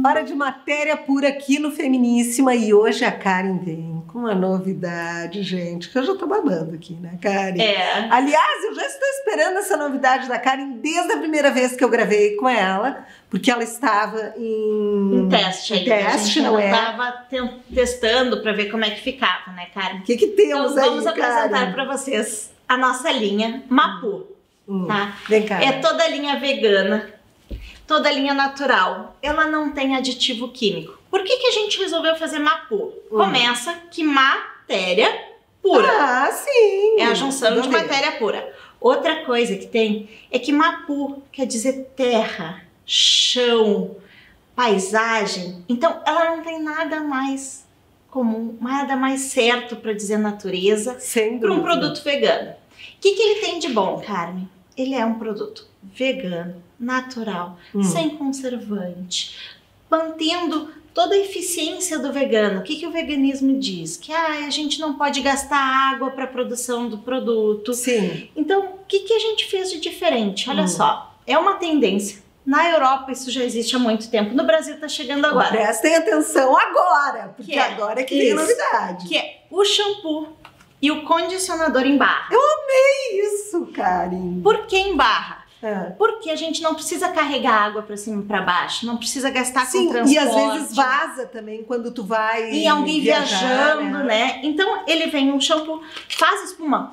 Hora de matéria pura aqui no Feminíssima e hoje a Karen vem com uma novidade, gente, que eu já tô babando aqui, né, Karen? É. Aliás, eu já estou esperando essa novidade da Karen desde a primeira vez que eu gravei com ela, porque ela estava em teste aí. Teste, não é? Estava testando para ver como é que ficava, né, Karen? O que temos então, aí, vamos apresentar para vocês a nossa linha Mapu. Tá? Vem cá. É toda linha vegana, toda linha natural. Ela não tem aditivo químico. Por que a gente resolveu fazer Mapu? Começa que matéria pura. Ah, sim. É a junção de matéria pura. Outra coisa que tem é que Mapu quer dizer terra, chão, paisagem. Então ela não tem nada mais comum, nada mais certo para dizer natureza para um produto vegano. O que ele tem de bom, Carmen? Ele é um produto vegano, natural, sem conservante, mantendo toda a eficiência do vegano. O que o veganismo diz? Que a gente não pode gastar água para a produção do produto. Sim. Então, o que a gente fez de diferente? Olha só, é uma tendência. Na Europa isso já existe há muito tempo. No Brasil está chegando agora. Prestem atenção agora, porque agora é que vem a novidade. Que é o shampoo e o condicionador em barra. Eu amei isso, Karen. Por que em barra? Porque a gente não precisa carregar água para cima e para baixo, não precisa gastar com transporte. E às vezes vaza também quando tu vai e alguém viajando, né? Então ele vem um shampoo, faz espuma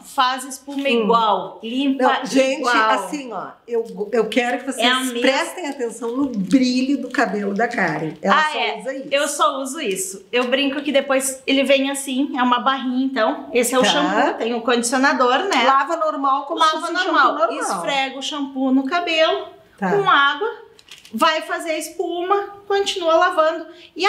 igual, limpa igual. Gente, assim, ó, eu quero que vocês prestem atenção no brilho do cabelo da Karen. Ela só usa isso. Eu só uso isso. Eu brinco que depois ele vem assim, é uma barrinha, então. Esse é o shampoo, tem o condicionador, né? Lava normal, como se fosse shampoo normal. Esfrega o shampoo no cabelo, com água, vai fazer a espuma, continua lavando. E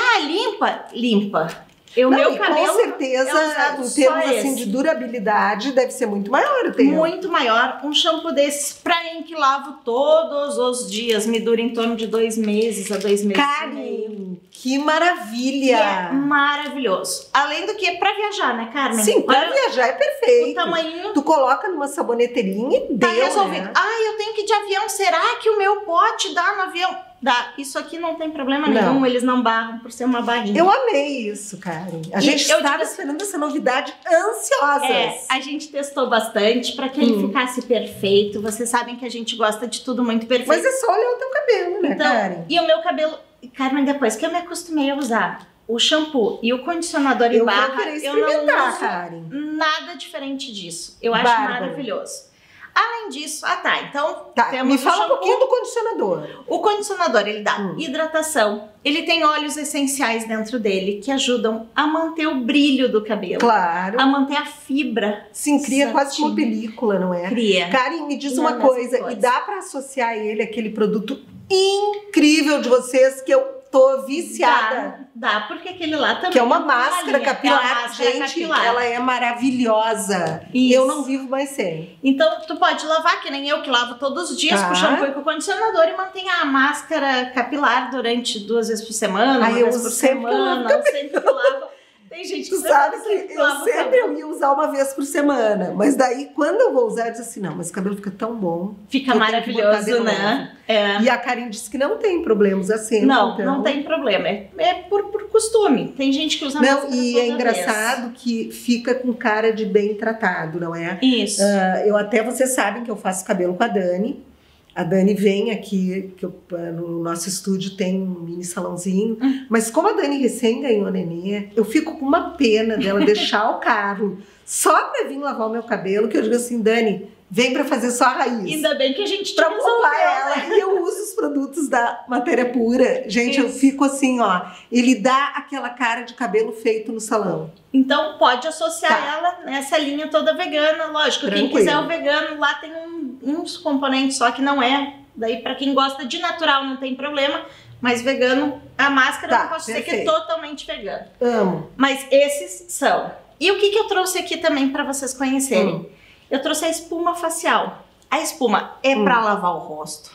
limpa. Meu cabelo com certeza, em termos assim, de durabilidade, deve ser muito maior o tempo. Muito maior. Um shampoo desses, pra mim, que lavo todos os dias, me dura em torno de 2 meses a 2 meses e meio. Que maravilha! É maravilhoso. Além do que é pra viajar, né, Carmen? Sim, pra viajar é perfeito. O tamanho... Tu coloca numa saboneteirinha e deu, resolvido. né? Eu tenho que ir de avião. Será que o meu pote dá no avião? Dá. Isso aqui não tem problema nenhum. Eles não barram por ser uma barrinha. Eu amei isso, Karen. A gente estava esperando essa novidade ansiosas. A gente testou bastante pra que ele ficasse perfeito. Vocês sabem que a gente gosta de tudo muito perfeito. Mas é só olhar o teu cabelo, né, Karen? E o meu cabelo... Carmen, depois que eu me acostumei a usar o shampoo e o condicionador em barra, eu não uso Karen. nada diferente disso. Eu acho maravilhoso. Além disso, então temos me fala um pouquinho do condicionador. O condicionador, ele dá hidratação, ele tem óleos essenciais dentro dele que ajudam a manter o brilho do cabelo. Claro. A manter a fibra. Sim, cria quase uma película, não é? Cria. Karen, me diz uma coisa, e dá pra associar ele àquele produto incrível de vocês que eu tô viciada? Dá, porque aquele lá também. Que é uma máscara capilar. Gente, ela é maravilhosa. E eu não vivo mais sem. Então, tu pode lavar, que nem eu que lavo todos os dias com o shampoo e com o condicionador e mantenha a máscara capilar durante 2 vezes por semana, uma vez por semana, sempre que lavo. Tem gente que sabe que eu ia usar uma vez por semana, mas daí quando eu vou usar eu disse assim, não, mas o cabelo fica tão bom. Fica maravilhoso, né? E a Karen disse que não tem problemas assim. Não tem problema, é por costume. Tem gente que usa máscara e é engraçado que fica com cara de bem tratado, não é? Isso. Vocês sabem que eu faço cabelo com a Dani. A Dani vem aqui, no nosso estúdio tem um mini salãozinho, mas como a Dani recém ganhou nenê, eu fico com uma pena dela deixar o carro só pra vir lavar o meu cabelo, que eu digo assim, Dani, vem pra fazer só a raiz. Ainda bem que a gente pra poupar ela. E eu uso os produtos da matéria pura. Gente, eu fico assim, ó, ele dá aquela cara de cabelo feito no salão. Então pode associar ela nessa linha toda vegana, lógico. Quem quiser o vegano, lá tem uns componentes só que não é. Daí pra quem gosta de natural não tem problema, mas vegano, a máscara não posso dizer que é totalmente vegano. Amo. Mas esses são. E o que eu trouxe aqui também pra vocês conhecerem? Eu trouxe a espuma facial. A espuma é pra lavar o rosto.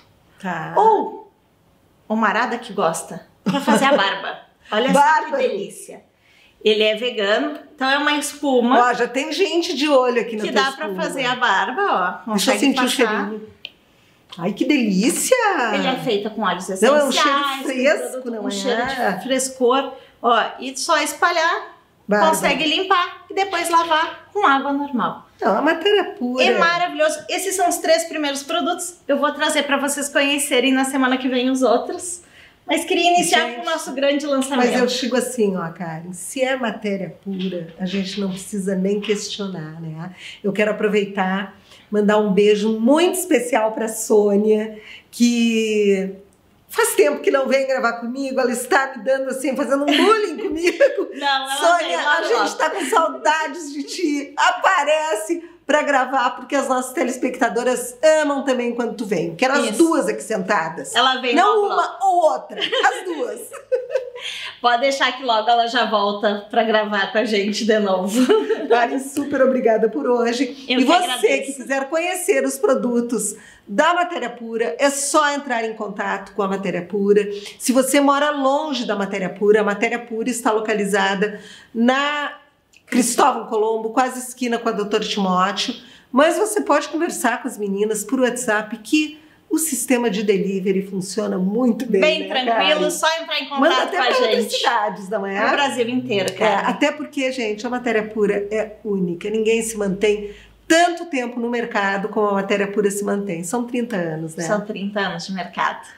Ou o marada que gosta pra fazer a barba. Olha só que delícia. Ele é vegano, então é uma espuma. Ó, já tem gente de olho aqui no que dá pra fazer a barba, ó. Deixa eu sentir o cheirinho. Ai, que delícia! Ele é feito com óleos essenciais. Não, é um cheiro fresco, não é? Um cheiro de frescor. Ó, e só espalhar, consegue limpar e depois lavar com água normal. Não, a matéria pura. É maravilhoso. Esses são os 3 primeiros produtos. Eu vou trazer para vocês conhecerem na semana que vem os outros. Mas queria iniciar com o nosso grande lançamento. Mas eu digo assim, ó, Karen, se é matéria pura, a gente não precisa nem questionar, né? Eu quero aproveitar, mandar um beijo muito especial para Sônia, que faz tempo que não vem gravar comigo, ela está me dando assim, fazendo um bullying comigo. Não, ela Sônia, a gente está com saudades de ti. Aparece para gravar, porque as nossas telespectadoras amam também quando tu vem. Quero as duas aqui sentadas. Ela vem não uma ou outra, as duas. Pode deixar que logo ela já volta para gravar com a gente de novo. Karen, super obrigada por hoje. Eu e você agradeço. que quiser conhecer os produtos da Matéria Pura, é só entrar em contato com a Matéria Pura. Se você mora longe da Matéria Pura, a Matéria Pura está localizada na Cristóvão Colombo, quase esquina com a Dr. Timóteo. Mas você pode conversar com as meninas por WhatsApp, que o sistema de delivery funciona muito bem. Bem né, tranquilo, Karen? só entrar em Manda contato até com a para outras gente. cidades, não é? No Brasil inteiro, cara. Até porque, gente, a Matéria Pura é única. Ninguém se mantém tanto tempo no mercado como a Matéria Pura se mantém. São 30 anos, né? São 30 anos de mercado.